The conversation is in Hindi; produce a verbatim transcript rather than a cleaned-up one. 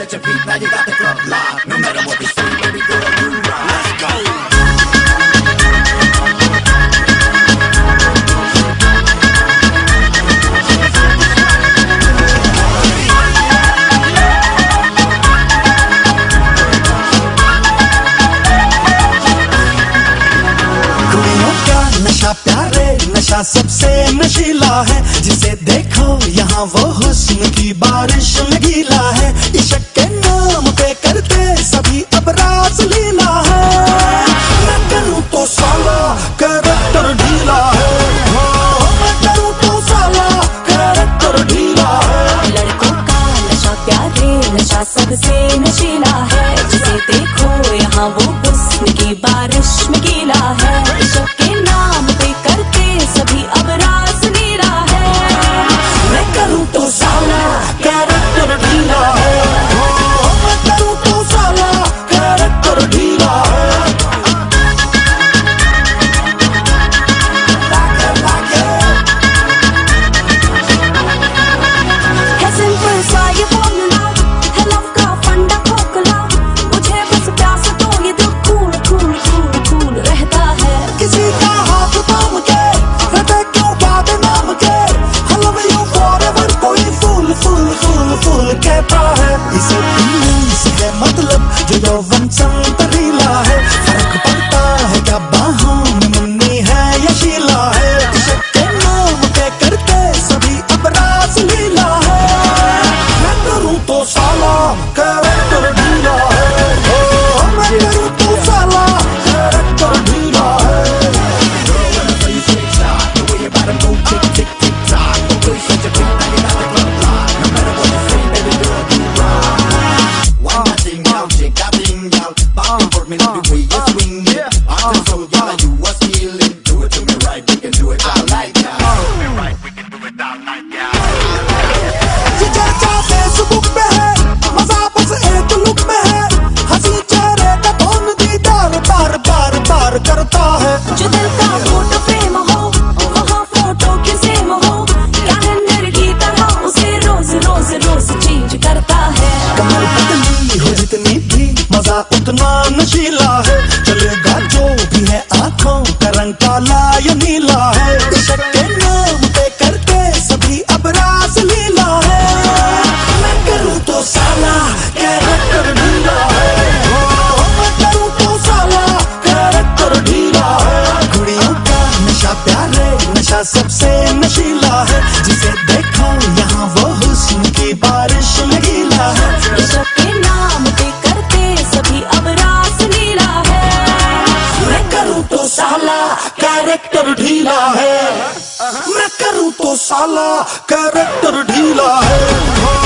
set your feet, now you got the club locked. No matter what they say, baby girl, you rock. Let's go. नशा प्यारे नशा सबसे नशीला है, जिसे देखो यहाँ वो हुस्न की बारिश में गीला है। इश्क के नाम पे करते सभी अब रास लीला है। मैं करूँ तो साला कैरेक्टर ढीला है, मैं करूँ तो साला कैरेक्टर ढीला है। लड़कों का नशा प्यारे नशा सबसे नशीला है, जिसे देखो यहाँ वो हुस्न की बारिश में गीला है। इश्क के नाम पे करते सभी अब रास लीला है। मैं करूँ तो साला कैरेक्टर ढीला है, मैं करूँ तो साला कैरेक्टर ढीला है। है सिंपल सा ये फॉर्मूला, है लव का फंडा खोखला। मुझे बस प्यास तो ये दिल कूल कूल कूल कूल रहता है। किसी का हाथ थाम के हृदय क्यों बात नाम के, I love you forever कोई फूल फूल फूल फूल कहता है। इसे पीने से है मतलब जो यौवन संतरीला है, फर्क पड़ता है क्या बाहों में मुन्नी है या शीला है। इश्क के नाम पे करते सभी अब रास लीला है। मैं करूँ तो साला कैरेक्टर ढीला है, मैं करूँ तो साला कैरेक्टर ढीला है। ये चर्चा फेसबुक पे है, मजा बस एक लुक में है। हंसी चेहरे का कौन दीदार बार बार बार करता है। जो दिल का फोटो फ्रेम हो वहाँ फोटो की सेम हो, कैलेंडर की तरह उसे रोज रोज रोज चेंज करता है। कमर पतली हो जितनी भी मजा उतना नशीला है, चलेगा जो भी है आंखों का रंग काला या नीला है। इश्क के नाम पे करते सभी अब रास लीला है। मैं करूँ तो साला कैरेक्टर ढीला है, मैं करूँ तो साला कैरेक्टर ढीला है। कुड़ियों का नशा प्यारे नशा सबसे नशीला है, जिसे देखो यहाँ वो हुस्न की बारिश में गीला है। इश्क के नाम पे करते सभी अब रास लीला है। मैं करूँ तो साला कैरेक्टर ढीला है, मैं करूँ तो साला कैरेक्टर ढीला है।